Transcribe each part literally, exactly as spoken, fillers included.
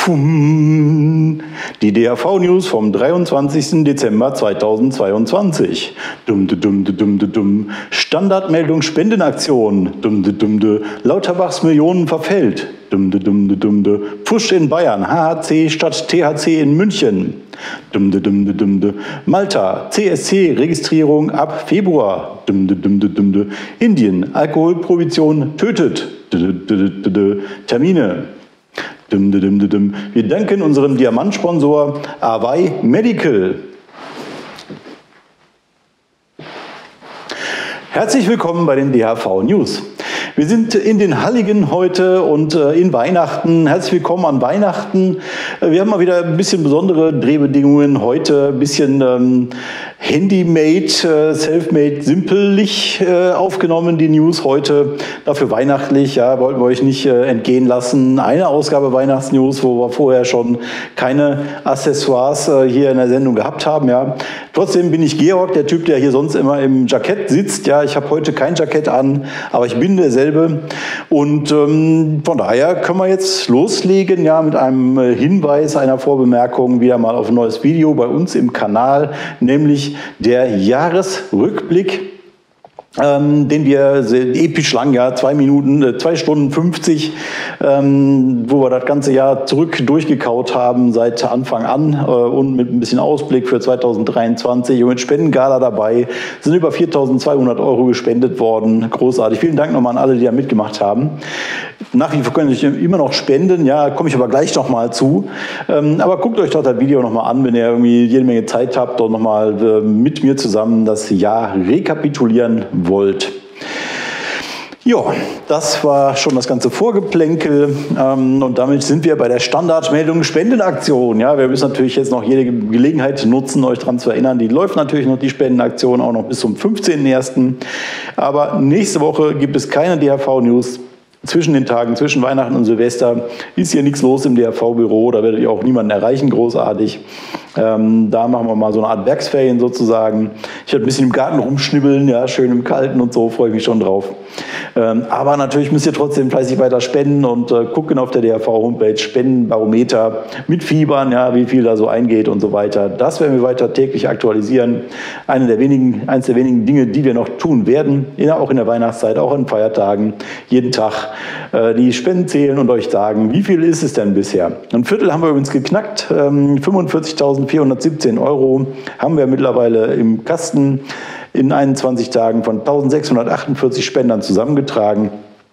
Die D H V-News vom dreiundzwanzigsten Dezember zweitausendzweiundzwanzig. Dumm, dumm, dumm, dumm. Standardmeldung Spendenaktion. Dumm, dumm, dumm. Lauterbachs Millionen verfällt. Dumm, dumm, dumm, dumm. Pfusch in Bayern. H H C statt T H C in München. Dumm, dumm, dumm, dumm. Malta. C S C-Registrierung ab Februar. Dumm, dumm, dumm, dumm. Indien. Alkoholprohibition tötet. Termine. Wir danken unserem Diamantsponsor Avai Medical. Herzlich willkommen bei den D H V News. Wir sind in den Halligen heute und in Weihnachten. Herzlich willkommen an Weihnachten. Wir haben mal wieder ein bisschen besondere Drehbedingungen heute, ein bisschen ähm, Handy-made, äh, self-made, simpelig äh, aufgenommen, die News heute. Dafür weihnachtlich, ja, wollten wir euch nicht äh, entgehen lassen. Eine Ausgabe Weihnachtsnews, wo wir vorher schon keine Accessoires äh, hier in der Sendung gehabt haben, ja. Trotzdem bin ich Georg, der Typ, der hier sonst immer im Jackett sitzt. Ja, ich habe heute kein Jackett an, aber ich bin derselbe. Und ähm, von daher können wir jetzt loslegen, ja, mit einem Hinweis, einer Vorbemerkung wieder mal auf ein neues Video bei uns im Kanal, nämlich der Jahresrückblick. Ähm, den wir episch lang, ja, zwei Minuten, äh, zwei Stunden fünfzig, ähm, wo wir das ganze Jahr zurück durchgekaut haben seit Anfang an äh, und mit ein bisschen Ausblick für zweitausenddreiundzwanzig und mit Spendengala dabei sind über viertausendzweihundert Euro gespendet worden. Großartig. Vielen Dank nochmal an alle, die da mitgemacht haben. Nach wie vor können Sie immer noch spenden, ja, komme ich aber gleich nochmal zu. Ähm, aber guckt euch doch das Video nochmal an, wenn ihr irgendwie jede Menge Zeit habt und nochmal äh, mit mir zusammen das Jahr rekapitulieren wollt. Ja, das war schon das ganze Vorgeplänkel ähm, und damit sind wir bei der Standardmeldung Spendenaktion. Ja, wir müssen natürlich jetzt noch jede Gelegenheit nutzen, euch daran zu erinnern. Die läuft natürlich noch, die Spendenaktion, auch noch bis zum fünfzehnten ersten Aber nächste Woche gibt es keine D H V-News. Zwischen den Tagen, zwischen Weihnachten und Silvester ist hier nichts los im D H V-Büro, da werdet ihr auch niemanden erreichen, großartig. Ähm, da machen wir mal so eine Art Werksferien sozusagen. Ich werde ein bisschen im Garten rumschnibbeln, ja, schön im Kalten und so, freue ich mich schon drauf. Ähm, aber natürlich müsst ihr trotzdem fleißig weiter spenden und äh, gucken auf der D H V-Homepage, Spendenbarometer mit Fiebern, ja, wie viel da so eingeht und so weiter. Das werden wir weiter täglich aktualisieren. Eine der wenigen, eines der wenigen Dinge, die wir noch tun werden, auch in der Weihnachtszeit, auch an Feiertagen, jeden Tag äh, die Spenden zählen und euch sagen, wie viel ist es denn bisher? Ein Viertel haben wir übrigens geknackt, ähm, fünfundvierzigtausendvierhundertsiebzehn Euro haben wir mittlerweile im Kasten in einundzwanzig Tagen von eintausendsechshundertachtundvierzig Spendern zusammengetragen.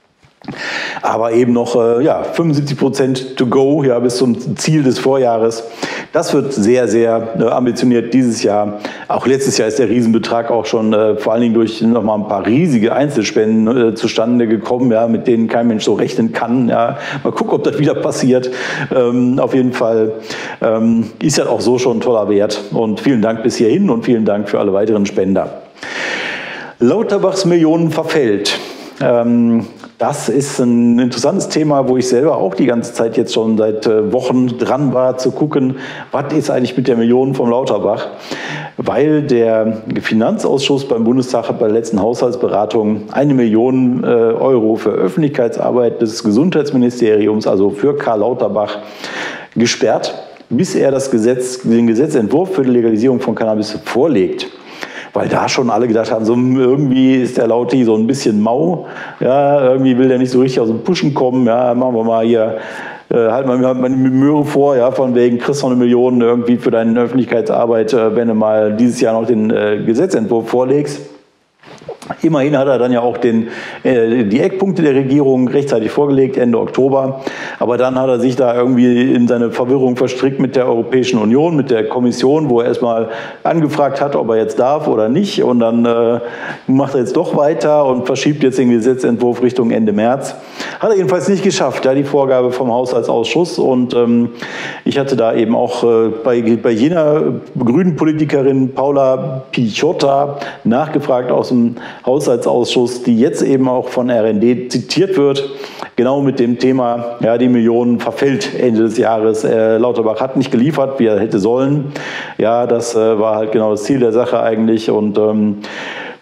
Aber eben noch äh, ja, fünfundsiebzig Prozent to go, ja, bis zum Ziel des Vorjahres. Das wird sehr, sehr äh, ambitioniert dieses Jahr. Auch letztes Jahr ist der Riesenbetrag auch schon äh, vor allen Dingen durch nochmal ein paar riesige Einzelspenden äh, zustande gekommen, ja, mit denen kein Mensch so rechnen kann. Ja. Mal gucken, ob das wieder passiert. Ähm, auf jeden Fall ähm, ist das auch so schon ein toller Wert. Und vielen Dank bis hierhin und vielen Dank für alle weiteren Spender. Lauterbachs Millionen verfällt. Ähm, Das ist ein interessantes Thema, wo ich selber auch die ganze Zeit jetzt schon seit Wochen dran war, zu gucken, was ist eigentlich mit der Million vom Lauterbach? Weil der Finanzausschuss beim Bundestag hat bei der letzten Haushaltsberatung eine Million Euro für Öffentlichkeitsarbeit des Gesundheitsministeriums, also für Karl Lauterbach, gesperrt, bis er das Gesetz, den Gesetzentwurf für die Legalisierung von Cannabis vorlegt. Weil da schon alle gedacht haben, so irgendwie ist der Lauti so ein bisschen mau, ja, irgendwie will der nicht so richtig aus dem Pushen kommen, ja, machen wir mal hier, äh, halt mal, halt mal die Möhre vor, ja, von wegen kriegst du noch eine Million irgendwie für deine Öffentlichkeitsarbeit, äh, wenn du mal dieses Jahr noch den äh, Gesetzentwurf vorlegst. Immerhin hat er dann ja auch den, äh, die Eckpunkte der Regierung rechtzeitig vorgelegt, Ende Oktober. Aber dann hat er sich da irgendwie in seine Verwirrung verstrickt mit der Europäischen Union, mit der Kommission, wo er erstmal angefragt hat, ob er jetzt darf oder nicht. Und dann äh, macht er jetzt doch weiter und verschiebt jetzt den Gesetzentwurf Richtung Ende März. Hat er jedenfalls nicht geschafft, ja, die Vorgabe vom Haushaltsausschuss. Und ähm, ich hatte da eben auch äh, bei, bei jener grünen Politikerin Paula Pichotta nachgefragt aus dem Haushaltsausschuss, die jetzt eben auch von R N D zitiert wird, genau mit dem Thema, ja, die Million verfällt Ende des Jahres. Äh, Lauterbach hat nicht geliefert, wie er hätte sollen. Ja, das äh, war halt genau das Ziel der Sache eigentlich und ähm,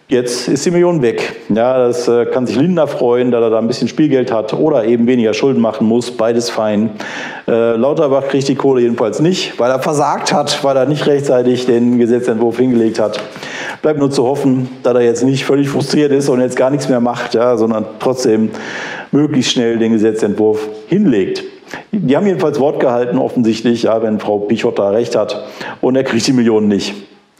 Jetzt ist die Million weg. Ja, das äh, kann sich Lindner freuen, da er da ein bisschen Spielgeld hat oder eben weniger Schulden machen muss. Beides fein. Äh, Lauterbach kriegt die Kohle jedenfalls nicht, weil er versagt hat, weil er nicht rechtzeitig den Gesetzentwurf hingelegt hat. Bleibt nur zu hoffen, dass er jetzt nicht völlig frustriert ist und jetzt gar nichts mehr macht, ja, sondern trotzdem möglichst schnell den Gesetzentwurf hinlegt. Die haben jedenfalls Wort gehalten, offensichtlich, ja, wenn Frau Pichotta recht hat. Und er kriegt die Millionen nicht.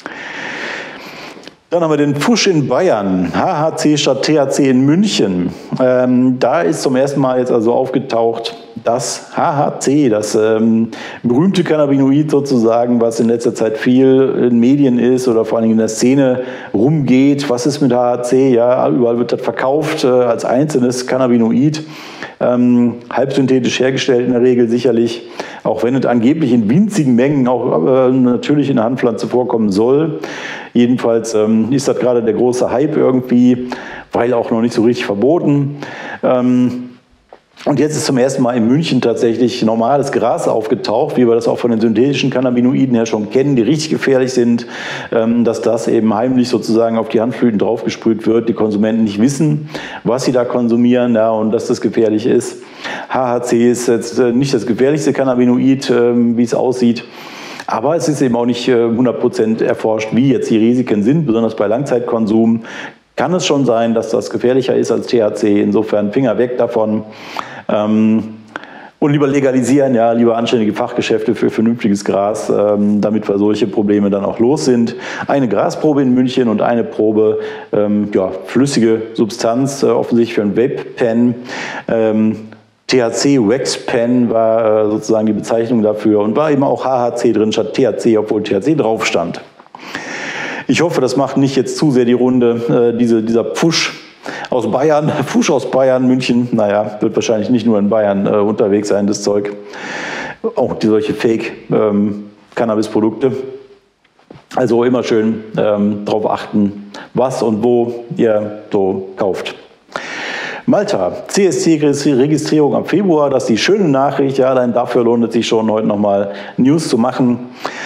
Dann haben wir den Pfusch in Bayern, H H C statt T H C in München. Ähm, da ist zum ersten Mal jetzt also aufgetaucht, das H H C, das ähm, berühmte Cannabinoid sozusagen, was in letzter Zeit viel in Medien ist oder vor allem in der Szene rumgeht. Was ist mit H H C? Ja, überall wird das verkauft äh, als einzelnes Cannabinoid, ähm, halbsynthetisch hergestellt in der Regel sicherlich, auch wenn es angeblich in winzigen Mengen auch äh, natürlich in der Handpflanze vorkommen soll. Jedenfalls ähm, ist das gerade der große Hype irgendwie, weil auch noch nicht so richtig verboten. Ähm, und jetzt ist zum ersten Mal in München tatsächlich normales Gras aufgetaucht, wie wir das auch von den synthetischen Cannabinoiden her schon kennen, die richtig gefährlich sind, ähm, dass das eben heimlich sozusagen auf die Handflüten draufgesprüht wird, die Konsumenten nicht wissen, was sie da konsumieren, ja, und dass das gefährlich ist. H H C ist jetzt äh, nicht das gefährlichste Cannabinoid, äh, wie es aussieht. Aber es ist eben auch nicht hundert Prozent erforscht, wie jetzt die Risiken sind. Besonders bei Langzeitkonsum kann es schon sein, dass das gefährlicher ist als T H C. Insofern Finger weg davon. Und lieber legalisieren, ja, lieber anständige Fachgeschäfte für vernünftiges Gras, damit wir solche Probleme dann auch los sind. Eine Grasprobe in München und eine Probe, ja, flüssige Substanz, offensichtlich für ein Vape-Pen. T H C Wax Pen war äh, sozusagen die Bezeichnung dafür und war eben auch H H C drin statt T H C, obwohl T H C drauf stand. Ich hoffe, das macht nicht jetzt zu sehr die Runde, äh, diese, dieser Pfusch aus Bayern, Pfusch aus Bayern, München, naja, wird wahrscheinlich nicht nur in Bayern äh, unterwegs sein, das Zeug. Auch die solche Fake-Cannabis-Produkte. Ähm, also immer schön ähm, darauf achten, was und wo ihr so kauft. Malta, C S C-Registrierung am Februar, das ist die schöne Nachricht, ja, allein dafür lohnt es sich schon, heute nochmal News zu machen.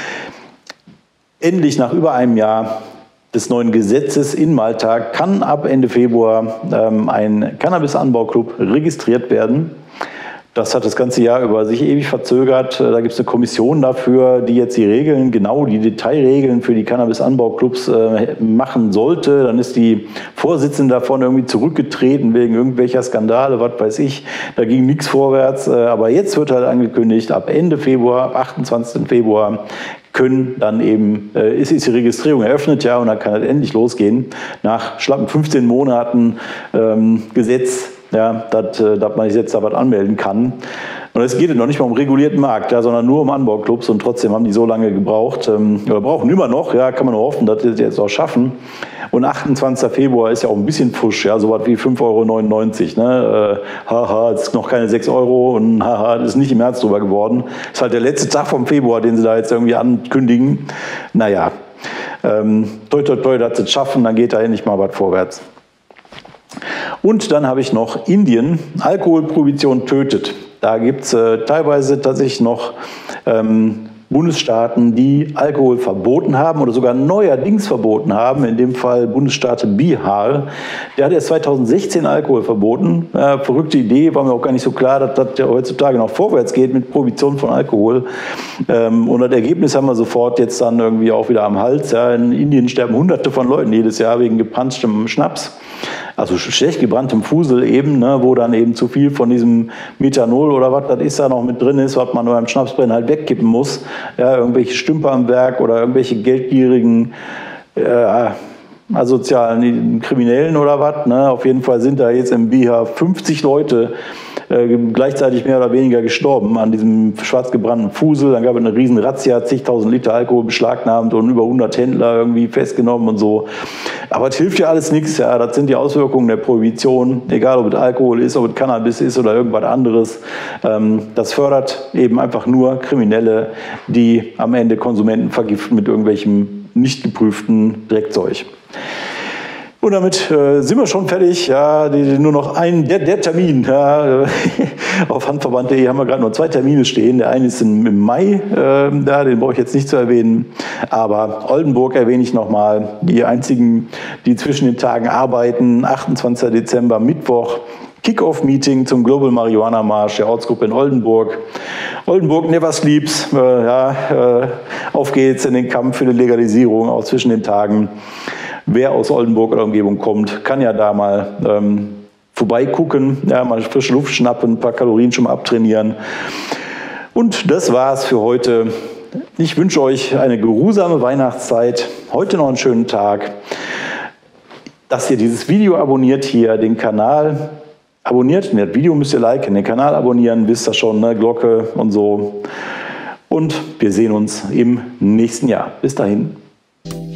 Endlich nach über einem Jahr des neuen Gesetzes in Malta kann ab Ende Februar ähm, ein Cannabis-Anbauclub registriert werden. Das hat das ganze Jahr über sich ewig verzögert. Da gibt es eine Kommission dafür, die jetzt die Regeln, genau die Detailregeln für die Cannabis-Anbauclubs äh, machen sollte. Dann ist die Vorsitzende davon irgendwie zurückgetreten wegen irgendwelcher Skandale, was weiß ich. Da ging nichts vorwärts. Aber jetzt wird halt angekündigt, ab Ende Februar, ab achtundzwanzigsten Februar, können dann eben, äh, ist, ist die Registrierung eröffnet, ja, und dann kann es endlich losgehen. Nach schlappen fünfzehn Monaten ähm, Gesetz, ja, dass, dass man sich jetzt da was anmelden kann. Und es geht noch nicht mal um regulierten Markt, ja, sondern nur um Anbauclubs und trotzdem haben die so lange gebraucht, ähm, oder brauchen immer noch, ja, kann man nur hoffen, dass sie das jetzt auch schaffen. Und achtundzwanzigsten Februar ist ja auch ein bisschen Pfusch, ja, so was wie fünf Euro neunundneunzig, ne, äh, haha, das ist noch keine sechs Euro und haha, das ist nicht im März drüber geworden. Das ist halt der letzte Tag vom Februar, den sie da jetzt irgendwie ankündigen. Naja, ähm, toi, toi, toi, dass sie es schaffen, dann geht da endlich mal was vorwärts. Und dann habe ich noch Indien, Alkoholprohibition tötet. Da gibt es äh, teilweise tatsächlich noch ähm, Bundesstaaten, die Alkohol verboten haben oder sogar neuerdings verboten haben. In dem Fall Bundesstaat Bihar. Der hat erst zweitausendsechzehn Alkohol verboten. Äh, verrückte Idee, war mir auch gar nicht so klar, dass das ja heutzutage noch vorwärts geht mit Prohibition von Alkohol. Ähm, und das Ergebnis haben wir sofort jetzt dann irgendwie auch wieder am Hals. Ja. In Indien sterben Hunderte von Leuten jedes Jahr wegen gepanztem Schnaps. Also schlecht gebranntem Fusel eben, ne, wo dann eben zu viel von diesem Methanol oder was das ist da noch mit drin ist, was man beim Schnapsbrennen halt wegkippen muss. Ja, irgendwelche Stümper am Werk oder irgendwelche geldgierigen, äh, asozialen Kriminellen oder was. Ne. Auf jeden Fall sind da jetzt im Bihar fünfzig Leute äh, gleichzeitig mehr oder weniger gestorben an diesem schwarz gebrannten Fusel. Dann gab es eine riesen Razzia, zigtausend Liter Alkohol beschlagnahmt und über hundert Händler irgendwie festgenommen und so. Aber es hilft ja alles nichts. Ja. Das sind die Auswirkungen der Prohibition, egal ob es Alkohol ist, ob es Cannabis ist oder irgendwas anderes. Ähm, das fördert eben einfach nur Kriminelle, die am Ende Konsumenten vergiften mit irgendwelchem nicht geprüften Dreckzeug. Und damit äh, sind wir schon fertig. Ja, die, die nur noch ein, der, der Termin, ja, Auf handverband punkt de haben wir gerade nur zwei Termine stehen. Der eine ist im Mai, äh, da, den brauche ich jetzt nicht zu erwähnen. Aber Oldenburg erwähne ich nochmal. Die einzigen, die zwischen den Tagen arbeiten, achtundzwanzigster Dezember, Mittwoch, Kick-Off-Meeting zum Global Marihuana Marsch der Ortsgruppe in Oldenburg. Oldenburg never sleeps. Äh, ja, äh, auf geht's in den Kampf für die Legalisierung, auch zwischen den Tagen. Wer aus Oldenburg oder Umgebung kommt, kann ja da mal ähm, vorbeigucken, ja, mal frische Luft schnappen, ein paar Kalorien schon mal abtrainieren. Und das war's für heute. Ich wünsche euch eine geruhsame Weihnachtszeit. Heute noch einen schönen Tag. Dass ihr dieses Video abonniert hier, den Kanal abonniert, das Video müsst ihr liken, den Kanal abonnieren, wisst ihr schon, ne? Glocke und so. Und wir sehen uns im nächsten Jahr. Bis dahin.